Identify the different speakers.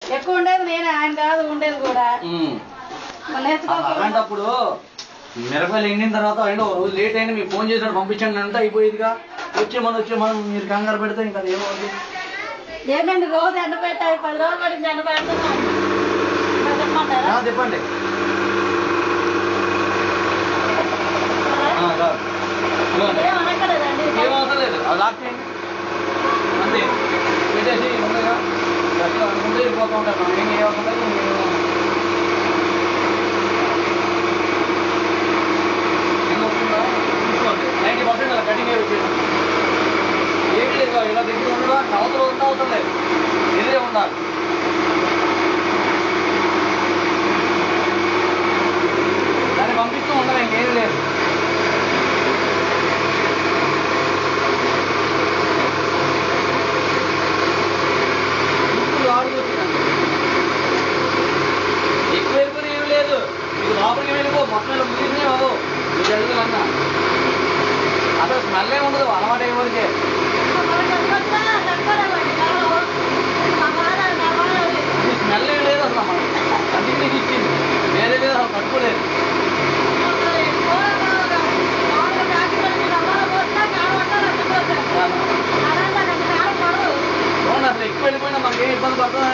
Speaker 1: ఎక్కువ ఉండేది నేను, ఆయన కాదు ఉండేది కూడా.
Speaker 2: అలాంటప్పుడు మిరపకాయలు ఎండిన తర్వాత అయినా ఒక రోజు లేట్ అయినా మీకు ఫోన్ చేసినట్టు పంపించండి అంటే అయిపోయేదిగా. వచ్చే మనం మీరు కంగారు పెడితే ఇంకా ఏమవుతుంది?
Speaker 1: ఏంటండి రోజు ఎండ పెట్టాలి, 10 రోజులు పడింది ఎండ పెడుతున్నాం.
Speaker 2: చెప్పండి. ఏమవసరం లేదు, అది లాక్ చేయండి అంతే. పెట్టేసి ముందుగా గట్టిగా అనుకుంటే వెళ్ళిపోతూ ఉంటారు. మనం ఏం చేయవసరం లేదు. వస్తుందా చూసుకోండి. 90% అలా కటింగ్ వచ్చేది ఏమీ లేదు. ఇలా దగ్గర ఉండడం అవతల అవసరం లేదు, ఎదురే ఉండాలి. దాన్ని పంపిస్తూ ఉండాలి, ఇంకేం లేదు. ఎక్కువ వెళ్ళిపోయి ఏమి లేదు, మీకు లోపలికి వెళ్ళిపో. మొత్తం ఇలా ముగిసినే బాబు 2 అడుగులు అన్నా. అసలు స్మెల్ ఏమి ఉండదు అలవాటు అయ్యే వరకే.